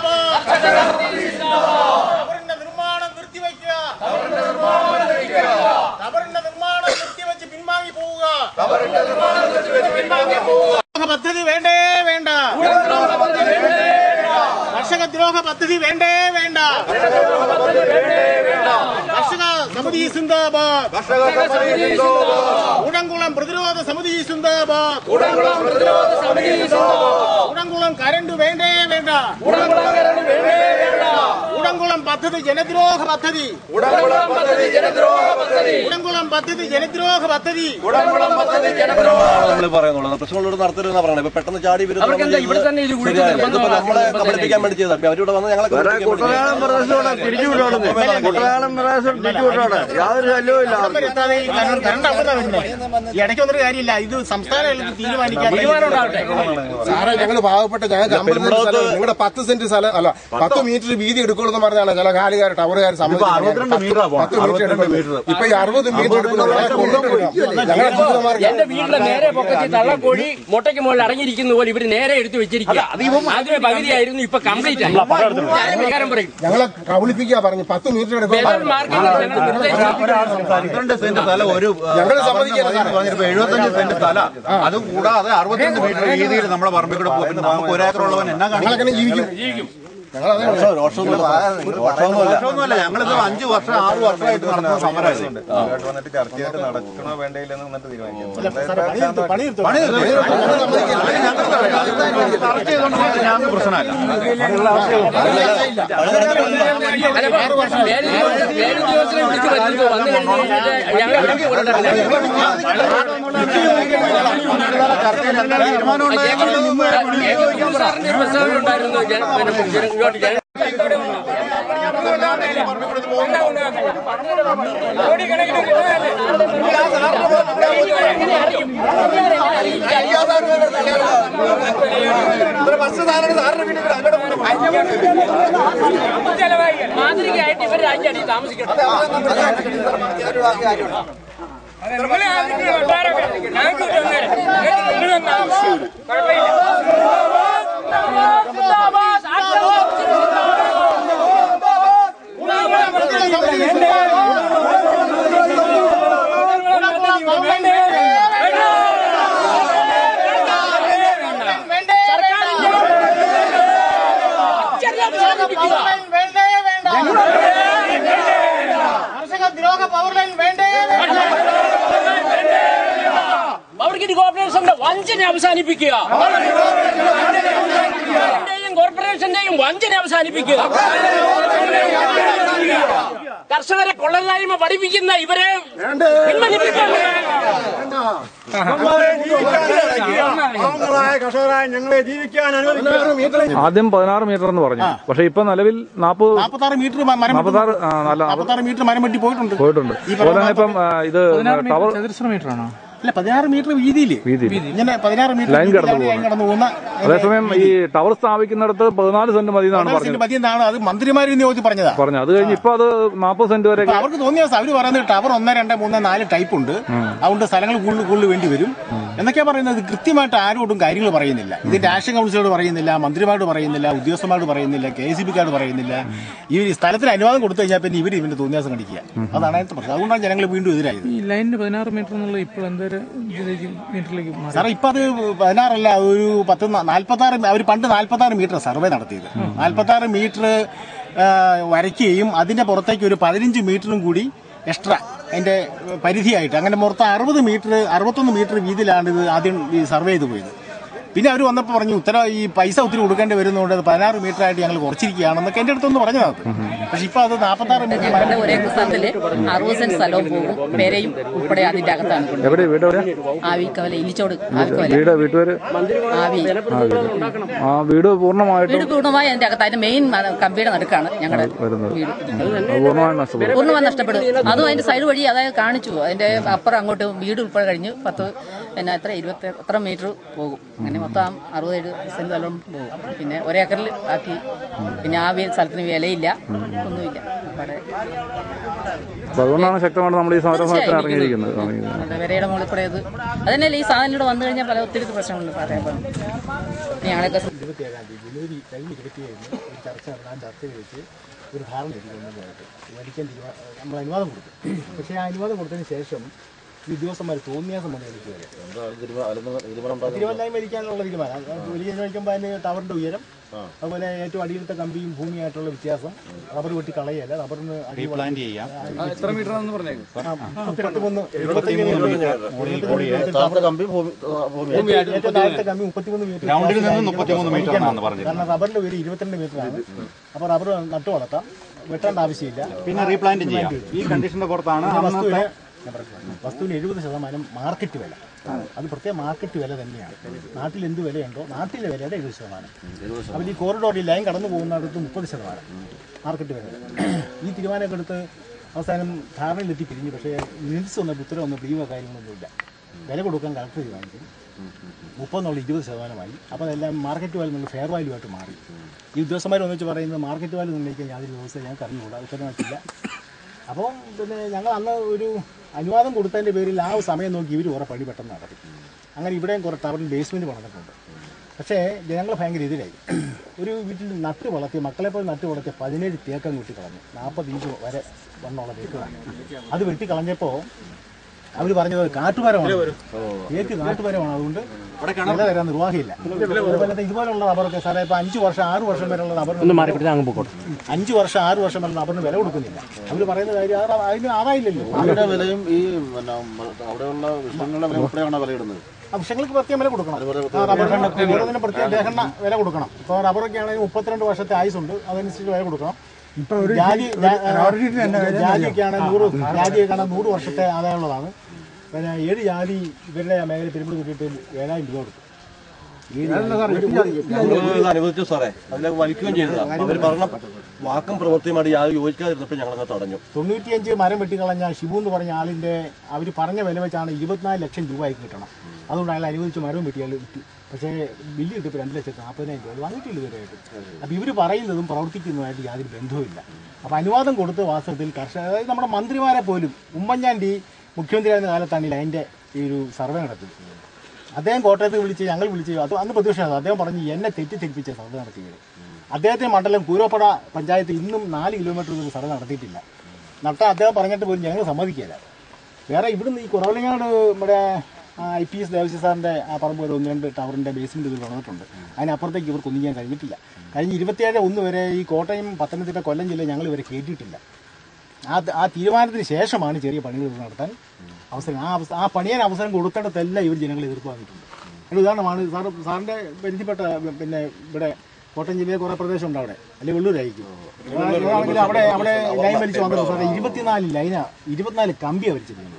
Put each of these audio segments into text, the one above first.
ഖബറിന്റെ നിർമ്മാണം നിർത്തിവെക്കുക. ഖബറിന്റെ നിർമ്മാണം നിർത്തിവെച്ച് പിൻവാങ്ങി പോവുക. പദ്ധതി വേണ്ടേ വേണ്ട. കർഷകദ്രോഹ പദ്ധതി വേണ്ടേ വേണ്ട. കർഷക സമിതി സിന്ദാബാദ്. കൂടംകുളം പ്രതിരോധ സമിതി സിന്ദാബാദ്. കൂടംകുളം കരണ്ട് വേണ്ടേ വേണ്ട. കൂടംകുളം പദ്ധതി ജനദ്രോഹ പദ്ധതി. കൂടംകുളം പദ്ധതി ജനദ്രോഹ പദ്ധതി. പറയുന്നുള്ളത് പ്രശ്നങ്ങളോട് നടത്തരുതെന്നാ പറയണത്. ഇപ്പൊ പെട്ടെന്ന് ചാടി നമ്മളെ കബളിപ്പിക്കാൻ വേണ്ടി ചെയ്തത് അവരിവിടെ വന്ന് ഞങ്ങളെ കുട്ടനാടൻ പ്രദേശത്തോടെ തിരിച്ചുവിട്ടോളൂ. കുട്ടനാടൻ പ്രദേശം തിരിച്ചുവിട്ടോടെ യാതൊരു ശല്യവും ഇല്ല. ഇടയ്ക്ക് വന്നൊരു കാര്യമില്ല. ഇത് സംസ്ഥാന തീരുമാനിക്കാൻ സാറേ, ഞങ്ങൾ പാവപ്പെട്ട ഞങ്ങൾക്ക് 50 സെന്റ് സ്ഥലം, നിങ്ങളുടെ 10 സെന്റ് സ്ഥലം അല്ല 10 മീറ്റർ വീതി എടുക്കുള്ളൂ എന്ന് പറഞ്ഞാണ് ചില കാലുകാർ ടവറുകാർ സമ്മതിച്ചു. 10 മീറ്റർ ഇപ്പൊ 60 മീറ്റർ എന്റെ വീട്ടിലെ നേരെ പൊക്കത്തി തള്ളക്കോഴി മുട്ടയ്ക്ക് മുകളിൽ അടങ്ങിയിരിക്കുന്ന പോലെ ഇവര് നേരെ എടുത്തു വെച്ചിരിക്കുക. ആദ്യമേ പകുതിയായിരുന്നു, ഇപ്പൊ കംപ്ലീറ്റ് ആയി. വികാരം പറയും ഞങ്ങളെ കബളിപ്പിക്കുക പറഞ്ഞു. 10 മീറ്റർ എടുക്കും. 12 സെന്റ് സ്ഥലം ഒരു ഞങ്ങൾ സമ്മതിക്കില്ല. 75 സെന്റ് സ്ഥലം, അത് കൂടാതെ 65 മീറ്റർ രീതിയിൽ നമ്മുടെ പറമ്പിൽ കൂടെ പോകും. നമുക്ക് ഒരേക്കറുള്ളവൻ എന്നാ ഞങ്ങളങ്ങനെ ജീവിക്കും. രോഷമൊന്നുമല്ല. ഞങ്ങളിത് 5 വർഷം 6 വർഷമായിട്ട് നടത്തുന്ന സമരമായിട്ട് വന്നിട്ട് ചർച്ചയായിട്ട് നടക്കണോ വേണ്ടയില്ലെന്ന് വന്നിട്ട് തീരുമാനിക്കാം. ഞങ്ങൾക്ക് പ്രശ്നമല്ല. മാതൃകയായിട്ട് ഇവർ അഞ്ചടി താമസിക്കണം. കർഷകദ്രോഹ പവർ ലൈൻ വേണ്ടേ. പവർഗ്രിഡ് കോർപ്പറേഷന്റെ വഞ്ചന അവസാനിപ്പിക്കുക. കോർപ്പറേഷന്റെയും വഞ്ചന അവസാനിപ്പിക്കുക. കർഷകരെ കൊള്ളലായ്മ പഠിപ്പിക്കുന്ന ഇവരെ ആദ്യം 16 മീറ്റർ എന്ന് പറഞ്ഞു. പക്ഷെ ഇപ്പൊ നിലവിൽ 46 മീറ്റർ മരം വെട്ടി പോയിട്ടുണ്ട്. അതുപോലെ തന്നെ ഇപ്പം ഇത് ടവർ മീറ്റർ ആണോ? അല്ല, 16 മീറ്റർ വീതിയില് ഇങ്ങനെ 16 മീറ്റർ ലൈൻ കടന്നു പോകുന്ന. അതേസമയം ഈ ടവർ സ്ഥാപിക്കുന്നിടത്ത് 14 സെന്റ് മതി എന്നാണ് പറഞ്ഞത്. അത് മന്ത്രിമാര് നിയോഗിച്ച് പറഞ്ഞത്. അത് കഴിഞ്ഞ് ഇപ്പൊ അത് 40 സെന്റ് വരെ അവർക്ക് തോന്നിയ അവര് പറയുന്നത് ടവർ 1, 2, 3, 4 ടൈപ്പ് ഉണ്ട്. അതുകൊണ്ട് സ്ഥലങ്ങൾ കൂടുതൽ വേണ്ടി വരും എന്നൊക്കെയാ പറയുന്നത്. കൃത്യമായിട്ട് ആരോടും കാര്യങ്ങൾ പറയുന്നില്ല. ഇത് നാഷണൽ കൗൺസിലോട് പറയുന്നില്ല, മന്ത്രിമാരോട് പറയുന്നില്ല, ഉദ്യോഗസ്ഥന്മാരോട് പറയുന്നില്ല, KCB-ക്കാരോട് പറയുന്നില്ല. ഈ സ്ഥലത്തിന് അനുവാദം കൊടുത്തു കഴിഞ്ഞാൽ പിന്നെ ഇവന്റെ തോന്നിയാസം കടിക്കുക. അതാണ് അതിന്റെ പ്രശ്നം. അതുകൊണ്ടാണ് ജനങ്ങൾ വീണ്ടും എതിരായത്. ഈ ലൈനിന് 16 മീറ്റർ എന്നുള്ള ഇപ്പോൾ എന്തായാലും മീറ്ററിലേക്ക് സാറേ ഇപ്പൊ അത് 16 അല്ല, ഒരു 46. അവർ പണ്ട് 46 മീറ്റർ സർവേ നടത്തിയത്. 46 മീറ്റർ വരയ്ക്കുകയും അതിന്റെ പുറത്തേക്ക് ഒരു 15 മീറ്ററും കൂടി എക്സ്ട്രാ അതിന്റെ പരിധിയായിട്ട് അങ്ങനെ മൊത്തം 61 മീറ്റർ വീതിയിലാണ് ഇത് ആദ്യം ഈ സർവേ ചെയ്ത് പോയത്. പിന്നെ അവർ വന്നപ്പോൾ പറഞ്ഞു ഈ പൈസ ഒത്തിരി കൊടുക്കേണ്ടി വരുന്നതുകൊണ്ട് 16 മീറ്റർ ആയിട്ട് ഞങ്ങൾ കുറച്ചിരിക്കുകയാണെന്നൊക്കെ എന്റെ അടുത്തൊന്ന് പറഞ്ഞത്. പക്ഷെ ഇപ്പൊ അത് 46 മീറ്റർ. ഒരേ സ്ഥലത്തില് 60 സെന്റ് സ്ഥലവും പോകും, പേരെയും ഉൾപ്പെടെ അതിന്റെ അകത്താണ്. ആവിക്കവല ഇലിച്ചോട് വീട് പൂർണ്ണമായി അതിന്റെ അകത്ത്. അതിന്റെ മെയിൻ കമ്പിയുടെ നടുക്കാണ് ഞങ്ങളുടെ വീട്. പൂർണ്ണമായി നഷ്ടപ്പെടും. അതും അതിന്റെ സൈഡ് വഴി അതായത് കാണിച്ചു. അതിന്റെ അപ്പുറം അങ്ങോട്ട് വീട് ഉൾപ്പെടെ കഴിഞ്ഞ് 10 പിന്നെ എത്ര മീറ്റർ പോകും. അങ്ങനെ മൊത്തം 60-70 സെന്റ് സ്ഥലം പോകും. പിന്നെ ഒരേക്കറിൽ ആക്കി. പിന്നെ ആ സ്ഥലത്തിന് വിലയില്ല, ഒന്നുമില്ല. അതുകൊണ്ടാണ് ശക്തമായിട്ട് നമ്മൾ ഈ സമരത്തിന് ഇറങ്ങിയിരിക്കുന്നത്. വിലയുടെ മുകളിൽ കൂടെ അത് തന്നെയല്ലേ ഈ സാധനം ഇവിടെ വന്നു കഴിഞ്ഞാൽ ഒത്തിരി പ്രശ്നങ്ങളുണ്ട്. പറയുമ്പോൾ ഞങ്ങളൊക്കെ ജനുവരി കഴിഞ്ഞ 27 ചർച്ച വെച്ച് ഒരു ധാരണ വലിക്കാൻ നമ്മൾ അനുവാദം കൊടുത്തു. പക്ഷേ ആ അനുവാദം കൊടുത്തതിന് ശേഷം ഈ ഉദ്യോഗസ്ഥന്മാർ തോന്നിയാസം വന്ന് എനിക്ക് വരെ തിരുവല്ലായ്മ വലിക്കാനുള്ള തീരുമാനം. വലിയ വയ്ക്കുമ്പോൾ അതിന് ടവറിന്റെ ഉയരം, അതുപോലെ ഏറ്റവും അടിയിലത്തെ കമ്പിയും ഭൂമിയായിട്ടുള്ള വ്യത്യാസം, റബ്ബർ വെട്ടി കളയല്ല, റബ്ബറിന് എത്ര മീറ്റർ ആണെന്ന് പറഞ്ഞേക്കും. 33 ഏറ്റവും താഴത്തെ കമ്പി 33 മീറ്റർ, കാരണം റബ്ബറിന്റെ ഉയരം 22 മീറ്ററാണ്. അപ്പോൾ റബ്ബർ നട്ടു വളർത്താം, വെട്ടേണ്ട ആവശ്യമില്ല. പിന്നെ റീപ്ലാന്റ് ചെയ്യാം. ഈ കണ്ടീഷന്റെ പുറത്താണ് വസ്തുവിന് 70% മാർക്കറ്റ് വില. അത് പ്രത്യേക മാർക്കറ്റ് വില തന്നെയാണ്. നാട്ടിൽ എന്ത് വിലയുണ്ടോ നാട്ടിലെ വിലയുടെ 70%. അപ്പോൾ ഈ കോറിഡോറിൽ ലൈൻ കടന്നു പോകുന്നിടത്ത് 30% മാർക്കറ്റ് വില. ഈ തീരുമാനമൊക്കെ എടുത്ത് അവസാനം ധാരണയിലെത്തി പിരിഞ്ഞു. പക്ഷേ മിനിറ്റ്സ് വന്നപ്പോൾ ഉത്തരവൊന്നും പ്രീവോ കാര്യങ്ങളൊന്നുമില്ല. വില കൊടുക്കാൻ കളക്ടർ തീരുമാനിച്ചു. 30 20%. അപ്പോൾ അതെല്ലാം മാർക്കറ്റ് വാല്യൂ എന്നുള്ള ഫെയർ വാല്യൂ ആയിട്ട് മാറി. ഈ ഉദ്യോഗസ്ഥന്മാർ ഒന്നിച്ച് പറയുന്നത് മാർക്കറ്റ് വാല്യൂ നിർണ്ണയിക്കാൻ യാതൊരു വ്യവസ്ഥ ഞങ്ങൾക്ക് അറിഞ്ഞുകൂടാ, ഉത്തരവാദിച്ചില്ല. അപ്പോൾ പിന്നെ ഞങ്ങൾ അന്ന് ഒരു അനുവാദം കൊടുത്തതിൻ്റെ പേരിൽ ആ സമയം നോക്കി ഇവർ കുറേ പണി പെട്ടെന്ന് നടത്തി. അങ്ങനെ ഇവിടെയും കുറേ ടവറിന് ബേസ്മെൻറ്റ് പണിതിട്ടുണ്ട്. പക്ഷേ ജനങ്ങൾ ഭയങ്കര എതിരായി. ഒരു വീട്ടിൽ നട്ട് വളർത്തി, മക്കളെപ്പോഴും നട്ട് വളർത്തിയ 17 തേക്കം വെട്ടിക്കളഞ്ഞു. 40 ഇഞ്ച് വരെ വണ്ണമുള്ള തേക്കാണ്. അത് വെട്ടിക്കളഞ്ഞപ്പോൾ അവർ പറഞ്ഞത് കാട്ടുമരമാണ്, തേക്ക് കാട്ടുമരമാണ്, അതുകൊണ്ട് വില തരാൻ നിർവാഹമില്ല. അതുപോലെ ഇതുപോലുള്ള റബ്ബറൊക്കെ സാറേ ഇപ്പോൾ 5 വർഷം 6 വർഷം വരെയുള്ള റബ്ബറിന് 5 വർഷം 6 വർഷം വരെ റബ്ബറിന് വില കൊടുക്കുന്നില്ല. അവർ പറയുന്ന കാര്യം അതിന് ആറായില്ലല്ലോ. അവരുടെ വിലയും ഈ അവിടെയുള്ള വിഷയങ്ങളുടെ വില ഉൾപ്പെടെയാണ് വിലയിടുന്നത്. ആ വിഷയങ്ങൾക്ക് പ്രത്യേകം വില കൊടുക്കണം. റബ്ബറിന് പ്രത്യേകം ലേഖന വില കൊടുക്കണം. ഇപ്പോൾ റബ്ബറൊക്കെ ആണെങ്കിൽ 32 വർഷത്തെ ആയുസുണ്ട്, അതനുസരിച്ച് വില കൊടുക്കണം. ജാതിയൊക്കെയാണ് 100 വർഷത്തെ ആദായമുള്ളതാണ്. പിന്നെ 7 ജാതി ഇവരുടെ മേഖല പിരിമുടി കിട്ടിയിട്ട് 7000 രൂപ കൊടുക്കും. അനുവദിച്ചു സാറേ, അതിലേക്ക് വലിക്കുകയും ചെയ്തതാണ്. അവർ പറഞ്ഞ വാക്കും പ്രവൃത്തിയുമായിട്ട് യാതൊരു യോജിക്കാതിരുന്നപ്പോൾ ഞങ്ങളങ്ങ് തടഞ്ഞു. 95 മരം വെട്ടിക്കളഞ്ഞ ഷിബു എന്ന് പറഞ്ഞ ആളിന്റെ അവർ പറഞ്ഞ വില വെച്ചാണ് 24 ലക്ഷം രൂപയ്ക്ക് കിട്ടണം. അതുകൊണ്ട് അയാൾ അനുവദിച്ച് മരവും വെട്ടി അയാൾ വിറ്റു. പക്ഷേ ബില്ല് കിട്ടിയപ്പോൾ 2,40,000 രൂപ വാങ്ങിയിട്ടില്ല ഇതുവരെയായിട്ട്. അപ്പോൾ ഇവർ പറയുന്നതും പ്രവർത്തിക്കുന്നതുമായിട്ട് യാതൊരു ബന്ധവുമില്ല. അപ്പോൾ അനുവാദം കൊടുത്ത് വാസ്തവത്തിൽ കർഷക, അതായത് നമ്മുടെ മന്ത്രിമാരെ പോലും, ഉമ്മൻചാണ്ടി മുഖ്യമന്ത്രിയായിരുന്ന കാലത്താണ് ഈ ലൈൻ്റെ ഈ ഒരു സർവേ നടത്തിയത്. അദ്ദേഹം കോട്ടയത്ത് ഞങ്ങൾ വിളിച്ച് അത് അന്ന് പ്രതിപക്ഷമാണ്. അദ്ദേഹം പറഞ്ഞ് എന്നെ തെറ്റിദ്ധരിപ്പിച്ച സർവേ നടത്തിയത്. അദ്ദേഹത്തിൻ്റെ മണ്ഡലം കൂരോപ്പട പഞ്ചായത്ത് ഇന്നും 4 കിലോമീറ്റർ സർവേ നടത്തിയിട്ടില്ല. അദ്ദേഹം പറഞ്ഞിട്ട് പോലും ഞങ്ങൾ സമ്മതിക്കില്ല. വേറെ ഇവിടുന്ന് ഈ കുറവലങ്ങാട് നമ്മുടെ IPS ദേവസ്വം സാറിൻ്റെ ആ പറമ്പ് വരെ 1-2 ടവറിൻ്റെ ബേസ്മെൻറ്റ് ഇത് തുറന്നിട്ടുണ്ട്. അതിനപ്പുറത്തേക്ക് ഇവർക്കൊന്നും ചെയ്യാൻ കഴിഞ്ഞിട്ടില്ല. കഴിഞ്ഞ 27/1 വരെ ഈ കോട്ടയം, പത്തനംതിട്ട, കൊല്ലം ജില്ല ഞങ്ങൾ ഇവരെ കയറ്റിയിട്ടില്ല. ആ തീരുമാനത്തിന് ശേഷമാണ് ചെറിയ പണികൾ നടത്താൻ അവസരം. ആ പണിയാൻ അവസരം കൊടുത്തിടത്തെല്ലാം ഇവർ ജനങ്ങളെ എതിർപ്പ് വന്നിട്ടുണ്ട്. അതിന് ഉദാഹരണമാണ് സാറിൻ്റെ പരിധിപ്പെട്ട പിന്നെ ഇവിടെ കോട്ടയം ജില്ലയിൽ കുറേ പ്രദേശം ഉണ്ട് അവിടെ, അല്ലെങ്കിൽ വെള്ളൂരായിരിക്കും. ആണെങ്കിൽ അവിടെ ലൈൻ വലിച്ച് വന്നത് സാറേ 24 ലൈന 24 കമ്പിയാണ് വലിച്ചിരുന്നത്.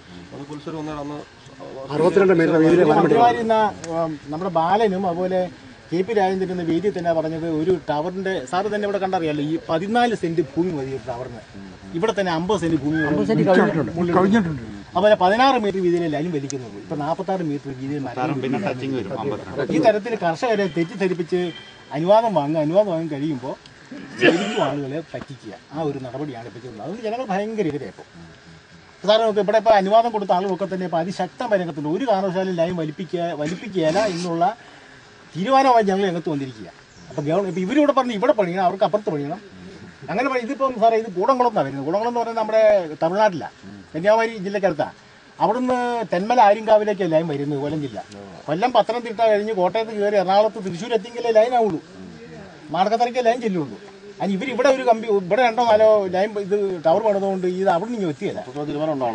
62 മീറ്റർ നമ്മുടെ ബാലനും അതുപോലെ KP രാജേന്ദ്രൻ വേദി തന്നെ പറഞ്ഞത് ഒരു ടവറിന്റെ, സാറ് തന്നെ ഇവിടെ കണ്ടറിയാലോ, ഈ 14 സെന്റ് ഭൂമി മതി ഒരു ടവറിന്. ഇവിടെ തന്നെ 50 സെന്റ് ഭൂമി കഴിഞ്ഞിട്ടുണ്ട്. അതുപോലെ 16 മീറ്റർ വീതിയിലെ ലൈൻ വലിക്കുന്നുള്ളൂ. ഇപ്പൊ 46 മീറ്റർ വീതിയിൽ. ഈ തരത്തിൽ കർഷകരെ തെറ്റിദ്ധരിപ്പിച്ച് അനുവാദം വാങ്ങി കഴിയുമ്പോൾ ശരിക്കും ആളുകളെ പറ്റിക്കുക, ആ ഒരു നടപടിയാണ് ഇപ്പോൾ ചെയ്യുന്നത്. അതുകൊണ്ട് ജനങ്ങൾ ഭയങ്കര എതിരായപ്പോൾ സാറേ നോക്കുക, ഇവിടെ ഇപ്പോൾ അനുവാദം കൊടുത്ത ആളുകളൊക്കെ തന്നെ ഇപ്പോൾ അതിശക്തമായ രംഗത്തുണ്ട്. ഒരു കാരണവശാലും ലൈൻ വലിപ്പിക്കുകയല്ല എന്നുള്ള തീരുമാനമായി ഞങ്ങൾ രംഗത്ത് വന്നിരിക്കുക. അപ്പോൾ ഇപ്പോൾ ഇവരിവിടെ പറഞ്ഞ് ഇവിടെ പണിയണം, അവർക്ക് അപ്പുറത്ത് പണിയണം, അങ്ങനെ ഇതിപ്പം സാറേ ഇത് കൂടംകുളം എന്നാണ് വരുന്നത്. കൂടംകുളം എന്ന് പറയുന്നത് നമ്മുടെ തമിഴ്നാട്ടിലാണ്, കന്യാകുമാരി ജില്ലക്കടുത്താണ്. അവിടുന്ന് തെന്മല ആര്യങ്കാവിലേക്ക് ലൈൻ വരുന്നത് കൊല്ലം ജില്ല. കൊല്ലം പത്തനംതിട്ട കഴിഞ്ഞ് കോട്ടയത്ത് കയറി എറണാകുളത്ത് തൃശ്ശൂർ എത്തിയെങ്കിലേ ലൈൻ ആവുള്ളൂ, മാർഗത്തറയ്ക്കേ ലൈൻ ചെല്ലുള്ളൂ. അതിന് ഇവരിവിടെ ഒരു കമ്പി ഇവിടെ 2-4 ലൈൻ ഇത് ടവർ പണിതുകൊണ്ട് ഇത് അവിടെ നിന്ന് എത്തിയല്ല. തീരുമാനം ഉണ്ടാവണം.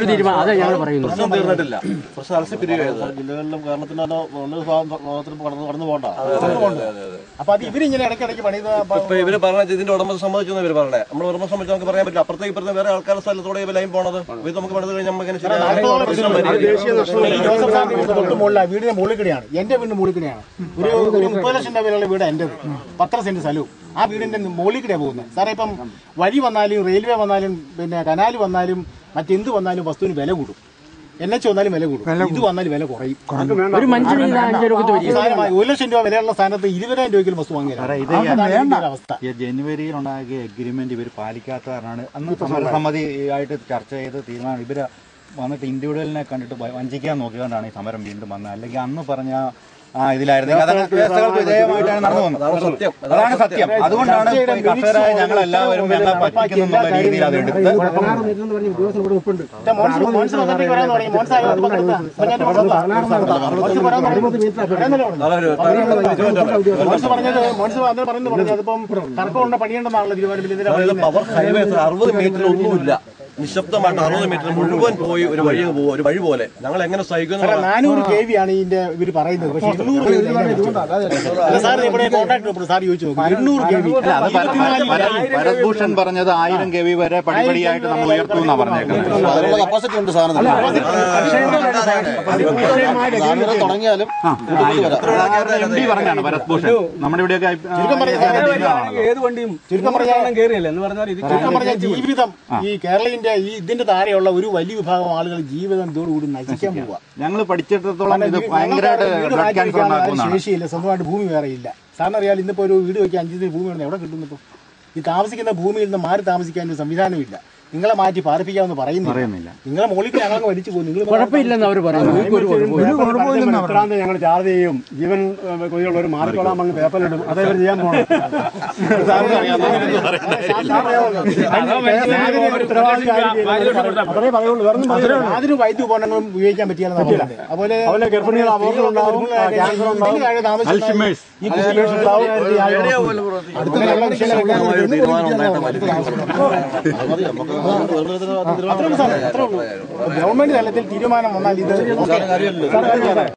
ജില്ലകളിലും കടന്നു പോകണ്ട. അപ്പൊ അത് ഇവരിങ്ങനെ ഇടയ്ക്കിടയ്ക്ക് പണിത് ഇവര് പറഞ്ഞ ഇതിന്റെ ഉടമ സമ്മതിച്ചെന്ന് ഇവര് പറഞ്ഞേ. നമ്മൾ ഉടമ സംബന്ധിച്ച് നമുക്ക് പറയാൻ പറ്റില്ല. അപ്പുറത്തേക്ക് ഇപ്പുറത്തെ വേറെ ആൾക്കാരുടെ സ്ഥലത്തോടെ ലൈൻ പോണത് ഇത് നമുക്ക് പണിത് കഴിഞ്ഞാൽ വീടിന്റെ മുകളിൽ കൂടെയാണ്, എന്റെ വീടിന്റെ മുകളിൽ കൂടെയാണ്. ഒരു 30 ലക്ഷം രൂപ വിലയുള്ള വീട് എന്റേത്, 10 സെന്റ് സ്ഥലവും ആ വീടിന്റെ മുകളിൽ കൂടെയാണ് പോകുന്നത്. സാറേ ഇപ്പം വഴി വന്നാലും റെയിൽവേ വന്നാലും പിന്നെ കനാല് വന്നാലും മറ്റെന്ത് വന്നാലും വസ്തുവിന് വില കൂടും. NH വന്നാലും വില കൂടും, ഇത് വന്നാലും വില കുറയും. ഒരു മനുഷ്യന് 5 രൂപ സാധനമായി 1 ലക്ഷം രൂപ വിലയുള്ള സ്ഥാനത്ത് 20,000 രൂപയ്ക്ക് വസ്തു വാങ്ങിയത് അവസ്ഥ. ജനുവരിയിൽ ഉണ്ടാക്കിയ എഗ്രിമെന്റ് ഇവർ പാലിക്കാത്തതാണ്. അന്ന് സമരസമിതിയായിട്ട് ചർച്ച ചെയ്ത് തീരുമാനം ഇവര് വന്നിട്ട് ഇൻഡിവിജ്വലിനെ കണ്ടിട്ട് വഞ്ചിക്കാൻ നോക്കിയതുകൊണ്ടാണ് ഈ സമരം വീണ്ടും വന്നത്. അല്ലെങ്കിൽ അന്ന് പറഞ്ഞ ഇതിലായിരുന്നെങ്കിൽ വ്യവസ്ഥകൾക്ക് വിധേയമായിട്ടാണ് നടന്നു വന്നത്. അതാണ് സത്യം. അതുകൊണ്ടാണ് കർഷകരായ ഞങ്ങളെല്ലാവരും ഞങ്ങളെ പറ്റിക്കുന്നുള്ള രീതിയിൽ അത് എടുത്ത് പവർ ഹൈവേ 60 മീറ്റർ ഒന്നുമില്ല, നിശബ്ദമായിട്ട് 60 മീറ്റർ മുഴുവൻ പോയി ഒരു വഴി പോലെ. ഞങ്ങൾ എങ്ങനെ സഹിക്കുന്നു? 400 kV ആണ് ഇതിന്റെ ഇവർ പറയുന്നത്. പക്ഷേ 800 സാർ ഇവിടെ കോൺട്രാക്ട് സാർ ചോദിച്ചു 800 kV. ഭരത്ഭൂഷൺ പറഞ്ഞത് 1000 kV വരെ പടിപടിയായിട്ട് നമ്മൾ ഉയർത്തുമെന്നാണ് പറഞ്ഞേക്കുന്നത്. അതിനുള്ള കപ്പാസിറ്റി ഉണ്ട് സാധനത്തിന്. തുടങ്ങിയാലും MD പറഞ്ഞാണ് ഭരത്ഭൂഷൺ. നമ്മുടെ ഇവിടെയൊക്കെ ഏത് വണ്ടിയും ചുരുക്കം പറഞ്ഞാൽ ജീവിതം ഈ കേരളത്തിന്റെ ഇതിന്റെ താഴെയുള്ള ഒരു വലിയ വിഭാഗം ആളുകൾ ജീവിതം ഇതോടുകൂടി നശിക്കാൻ പോവുക. ഞങ്ങൾ പഠിച്ചിടത്തോളം ഇത് ഭയങ്കരമായിട്ട് ശേഷിയില്ല, സ്വന്തമായിട്ട് ഭൂമി വേറെ ഇല്ല. സാറിന് അറിയാം, ഇന്നിപ്പോ ഒരു വീട് വെക്കാൻ 5 സെന്റ് ഭൂമി എവിടെ കിട്ടുന്നു? ഇപ്പൊ ഈ താമസിക്കുന്ന ഭൂമിയിൽ നിന്ന് മാറി താമസിക്കാൻ ഒരു സംവിധാനമില്ല. നിങ്ങളെ മാറ്റി പാർപ്പിക്കാമെന്ന് പറയുന്നില്ല. നിങ്ങളെ മുകളിൽ ഞങ്ങളങ്ങ് വലിച്ചു പോകും. നിങ്ങൾ കുഴപ്പമില്ലെന്ന് അവർ പറയുന്നു. ഞങ്ങൾ ചാർജ് ചെയ്യും, ജീവൻ കൊതിയുള്ളവർ മാറിക്കൊള്ളാമെന്ന് പേപ്പറിലിടും. അതേവർ ചെയ്യാൻ പോകണം. യാതൊരു വൈദ്യുത ഉപകരണങ്ങളും ഉപയോഗിക്കാൻ പറ്റിയാലും അതുപോലെ ഗർഭിണികൾ ഗവൺമെന്റ് തലത്തിൽ തീരുമാനം വന്നാൽ ഇത്